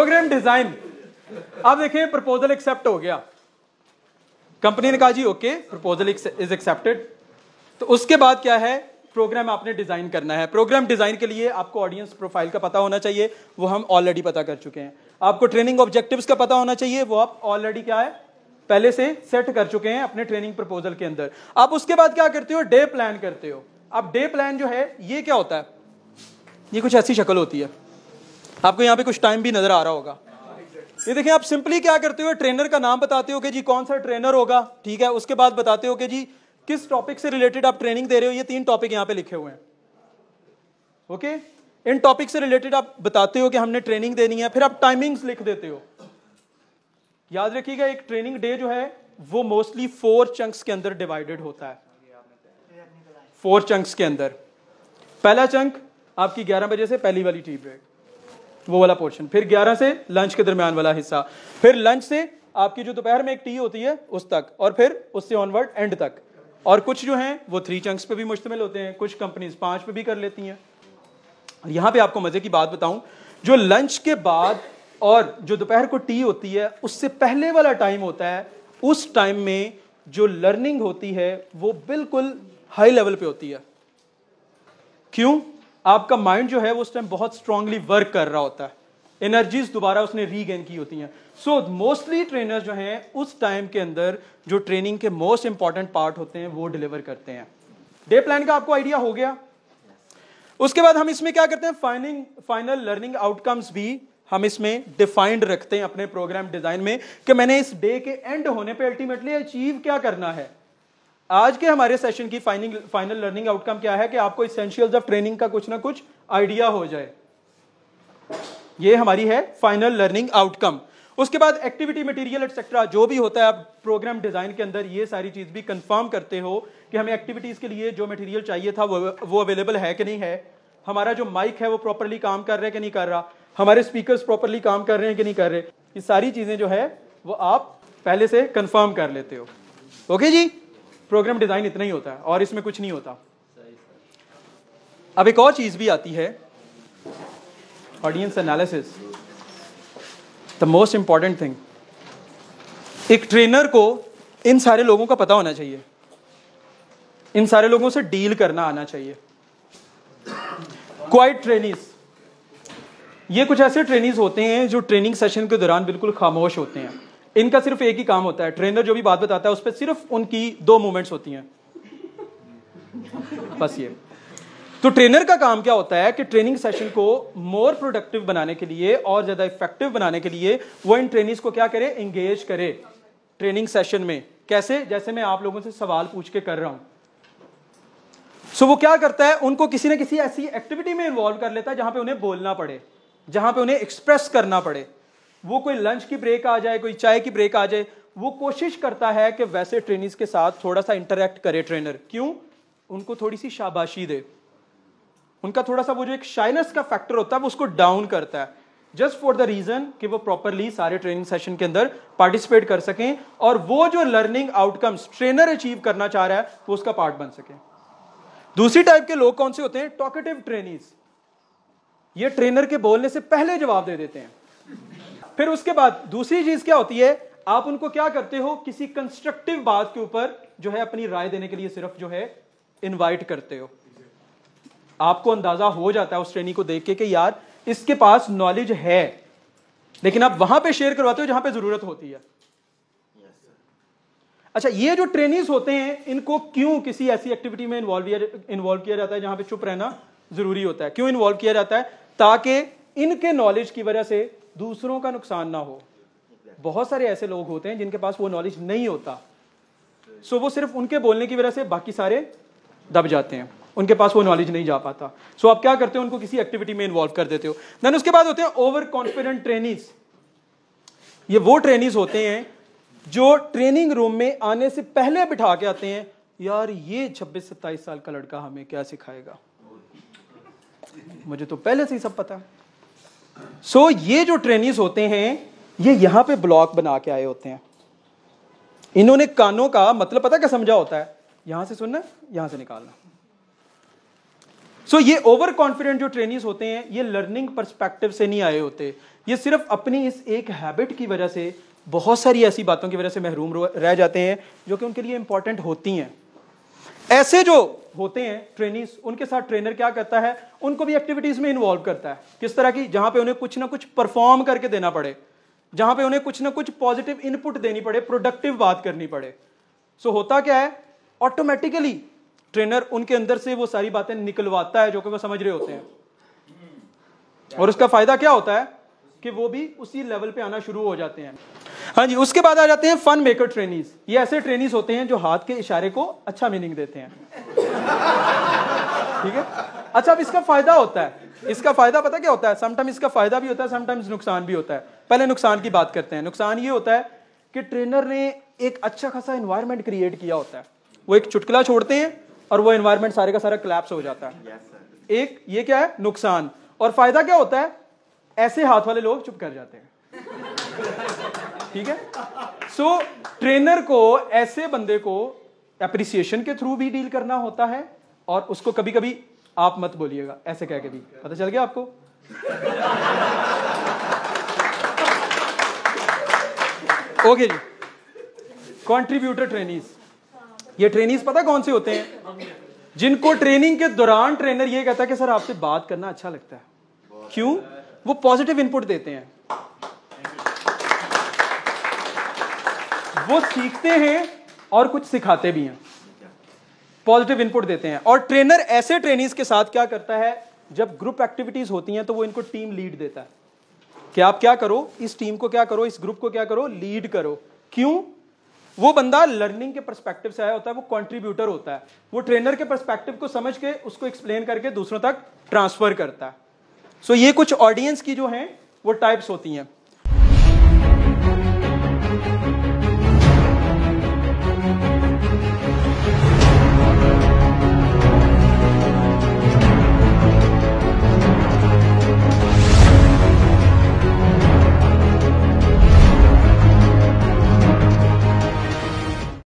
Programme design. अब देखें proposal accept हो गया, कंपनी ने कहा जी ओके प्रपोजल इज एक्सेप्टेड। तो उसके बाद क्या है, प्रोग्राम आपने डिजाइन करना है। प्रोग्राम डिजाइन के लिए आपको ऑडियंस प्रोफाइल का पता होना चाहिए, वो हम ऑलरेडी पता कर चुके हैं। आपको ट्रेनिंग ऑब्जेक्टिव्स का पता होना चाहिए, वो आप ऑलरेडी क्या है पहले से सेट कर चुके हैं अपने ट्रेनिंग प्रपोजल के अंदर। आप उसके बाद क्या करते हो, डे प्लान करते हो। अब डे प्लान जो है ये क्या होता है, ये कुछ ऐसी शक्ल होती है, आपको यहाँ पे कुछ टाइम भी नजर आ रहा होगा। ये देखिए आप सिंपली क्या करते हो, ट्रेनर का नाम बताते हो कि जी कौन सा ट्रेनर होगा, ठीक है। उसके बाद बताते हो कि जी किस टॉपिक से रिलेटेड आप ट्रेनिंग दे रहे हो, ये 3 टॉपिक यहाँ पे लिखे हुए हैं, ओके। इन टॉपिक से रिलेटेड आप बताते हो कि हमने ट्रेनिंग देनी है, फिर आप टाइमिंग्स लिख देते हो। याद रखिएगा एक ट्रेनिंग डे जो है वो मोस्टली 4 चंक्स के अंदर डिवाइडेड होता है। 4 चंक्स के अंदर पहला चंक आपकी 11 बजे से पहली वाली टी ब्रेक, वो वाला पोर्शन, फिर 11 से लंच के दरमियान वाला हिस्सा, फिर लंच से आपकी जो दोपहर में एक टी होती है उस तक, और फिर उससे ऑनवर्ड एंड तक। और कुछ जो हैं वो 3 चंक्स पे भी मुश्तमिल होते हैं, कुछ कंपनीज 5 पे भी कर लेती हैं। और यहां पे आपको मजे की बात बताऊं, जो लंच के बाद और जो दोपहर को टी होती है उससे पहले वाला टाइम होता है, उस टाइम में जो लर्निंग होती है वो बिल्कुल हाई लेवल पे होती है। क्यों? आपका माइंड जो है वो उस टाइम बहुत स्ट्रांगली वर्क कर रहा होता है, एनर्जीज दोबारा उसने रीगेन की होती हैं। सो मोस्टली ट्रेनर जो हैं उस टाइम के अंदर जो ट्रेनिंग के मोस्ट इंपॉर्टेंट पार्ट होते हैं वो डिलीवर करते हैं। डे प्लान का आपको आइडिया हो गया। उसके बाद हम इसमें क्या करते हैं, फाइनल लर्निंग आउटकम्स भी हम इसमें डिफाइंड रखते हैं अपने प्रोग्राम डिजाइन में, कि मैंने इस डे के एंड होने पे अल्टीमेटली अचीव क्या करना है। आज के हमारे सेशन की फाइनल लर्निंग आउटकम क्या है कि आपको एसेंशियल्स ऑफ ट्रेनिंग का कुछ ना कुछ आइडिया हो जाए, ये हमारी है फाइनल लर्निंग आउटकम। उसके बाद एक्टिविटी मटेरियल एटसेट्रा जो भी होता है, आप प्रोग्राम डिजाइन के अंदर ये सारी चीज भी कंफर्म करते हो कि हमें एक्टिविटीज के लिए जो मटेरियल चाहिए था वो अवेलेबल है कि नहीं है, हमारा जो माइक है वो प्रॉपर्ली काम कर रहा है कि नहीं कर रहा, हमारे स्पीकर्स प्रॉपर्ली काम कर रहे हैं कि नहीं कर रहे, ये सारी चीजें जो है वो आप पहले से कंफर्म कर लेते हो। ओके जी, प्रोग्राम डिजाइन इतना ही होता है और इसमें कुछ नहीं होता। अब एक और चीज भी आती है, audience analysis, the most important thing. एक ट्रेनर को इन सारे लोगों का पता होना चाहिए, इन सारे लोगों से डील करना आना चाहिए। क्वाइट ट्रेनीज, ये कुछ ऐसे ट्रेनीज होते हैं जो ट्रेनिंग सेशन के दौरान बिल्कुल खामोश होते हैं। इनका सिर्फ एक ही काम होता है, ट्रेनर जो भी बात बताता है उस पर सिर्फ उनकी 2 मूवमेंट्स होती हैं, बस ये। तो ट्रेनर का काम क्या होता है कि ट्रेनिंग सेशन को मोर प्रोडक्टिव बनाने के लिए और ज्यादा इफेक्टिव बनाने के लिए वो इन ट्रेनीज को क्या करे, एंगेज करे ट्रेनिंग सेशन में। कैसे? जैसे मैं आप लोगों से सवाल पूछ के कर रहा हूं। सो वो क्या करता है, उनको किसी ना किसी ऐसी एक्टिविटी में इन्वॉल्व कर लेता है जहां पे उन्हें बोलना पड़े, जहां पे उन्हें एक्सप्रेस करना पड़े। वो कोई लंच की ब्रेक आ जाए, कोई चाय की ब्रेक आ जाए, वो कोशिश करता है कि वैसे ट्रेनीज के साथ थोड़ा सा इंटरेक्ट करे ट्रेनर। क्यों? उनको थोड़ी सी शाबाशी दे, उनका थोड़ा सा वो जो एक शाइनेस का फैक्टर होता है वो उसको डाउन करता है, जस्ट फॉर द रीजन कि वो प्रॉपरली सारे ट्रेनिंग सेशन के अंदर पार्टिसिपेट कर सकें और वो जो लर्निंग आउटकम्स ट्रेनर अचीव करना चाह रहा है वो उसका पार्ट बन सके। दूसरी टाइप के लोग कौन से होते हैं? Talkative trainees. ये ट्रेनर के बोलने से पहले जवाब दे देते हैं। फिर उसके बाद दूसरी चीज क्या होती है, आप उनको क्या करते हो, किसी कंस्ट्रक्टिव बात के ऊपर जो है अपनी राय देने के लिए सिर्फ जो है इनवाइट करते हो। आपको अंदाजा हो जाता है उस ट्रेनी को देख के कि यार इसके पास नॉलेज है, लेकिन आप वहां पे शेयर करवाते हो जहां पे जरूरत होती है। अच्छा, ये जो ट्रेनीज होते हैं इनको क्यों किसी ऐसी एक्टिविटी में इन्वॉल्व किया जाता है जहां पे चुप रहना जरूरी होता है? क्यों इन्वॉल्व किया जाता है? ताकि इनके नॉलेज की वजह से दूसरों का नुकसान ना हो। बहुत सारे ऐसे लोग होते हैं जिनके पास वो नॉलेज नहीं होता, सो वो सिर्फ उनके बोलने की वजह से बाकी सारे दब जाते हैं, उनके पास वो नॉलेज नहीं जा पाता। सो आप क्या करते हो, उनको किसी एक्टिविटी में इन्वॉल्व कर देते हो। देन उसके बाद होते हैं ओवर कॉन्फिडेंट ट्रेनीज। ये वो ट्रेनीज होते हैं जो ट्रेनिंग रूम में आने से पहले बिठा के आते हैं, यार ये 26-27 साल का लड़का हमें क्या सिखाएगा, मुझे तो पहले से ही सब पता है। सो ये जो ट्रेनीज होते हैं ये यहां पे ब्लॉक बना के आए होते हैं। इन्होंने कानों का मतलब पता क्या समझा होता है, यहां से सुनना, यहां से निकालना। सो ये ओवर कॉन्फिडेंट जो ट्रेनीज होते हैं ये लर्निंग पर्सपेक्टिव से नहीं आए होते, ये सिर्फ अपनी इस एक हैबिट की वजह से, बहुत सारी ऐसी बातों की वजह से महरूम रह जाते हैं जो कि उनके लिए इंपॉर्टेंट होती हैं। ऐसे जो होते हैं ट्रेनीज, उनके साथ ट्रेनर क्या करता है, उनको भी एक्टिविटीज में इन्वॉल्व करता है। किस तरह की? जहां पे उन्हें कुछ ना कुछ परफॉर्म करके देना पड़े, जहां पे उन्हें कुछ ना कुछ पॉजिटिव इनपुट देनी पड़े, प्रोडक्टिव बात करनी पड़े। सो होता क्या है, ऑटोमेटिकली ट्रेनर उनके अंदर से वो सारी बातें निकलवाता है जो कि वो समझ रहे होते हैं, और उसका फायदा क्या होता है कि वो भी उसी लेवल पे आना शुरू हो जाते हैं। हाँ जी, उसके बाद आ जाते हैं फन मेकर ट्रेनीज। ये ऐसे ट्रेनीज होते हैं जो हाथ के इशारे को अच्छा मीनिंग देते हैं। ठीक है, अच्छा अब इसका फायदा होता है, इसका फायदा पता क्या होता है? समटाइम इसका फायदा भी होता है, समटाइम्स नुकसान भी होता है। पहले नुकसान की बात करते हैं। नुकसान ये होता है कि ट्रेनर ने एक अच्छा खासा एनवायरनमेंट क्रिएट किया होता है, वो एक चुटकुला छोड़ते हैं और वो एनवायरनमेंट सारे का सारा कोलैप्स हो जाता है। एक ये क्या है नुकसान, और फायदा क्या होता है? ऐसे हाथ वाले लोग चुप कर जाते हैं। ठीक है, सो ट्रेनर को ऐसे बंदे को एप्रिसिएशन के थ्रू भी डील करना होता है, और उसको कभी कभी आप मत बोलिएगा ऐसे कह के भी, पता चल गया आपको? ओके जी, कंट्रीब्यूटर ट्रेनीज। ये ट्रेनीज पता कौन से होते हैं? जिनको ट्रेनिंग के दौरान ट्रेनर ये कहता है कि सर आपसे बात करना अच्छा लगता है। क्यों? वो पॉजिटिव इनपुट देते हैं, वो सीखते हैं और कुछ सिखाते भी हैं, पॉजिटिव इनपुट देते हैं। और ट्रेनर ऐसे ट्रेनीज के साथ क्या करता है, जब ग्रुप एक्टिविटीज होती हैं तो वो इनको टीम लीड देता है कि आप क्या करो, इस टीम को क्या करो, इस ग्रुप को क्या करो, लीड करो। क्यों? वो बंदा लर्निंग के पर्सपेक्टिव से आया होता है, वो कंट्रीब्यूटर होता है, वो ट्रेनर के पर्सपेक्टिव को समझ के उसको एक्सप्लेन करके दूसरों तक ट्रांसफर करता है। सो ये कुछ ऑडियंस की जो हैं वो टाइप्स होती हैं।